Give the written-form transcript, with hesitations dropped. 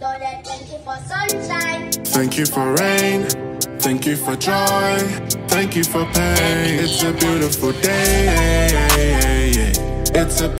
Thank you for sunshine. Thank you for rain. Thank you for joy. Thank you for pain. It's a beautiful day. It's a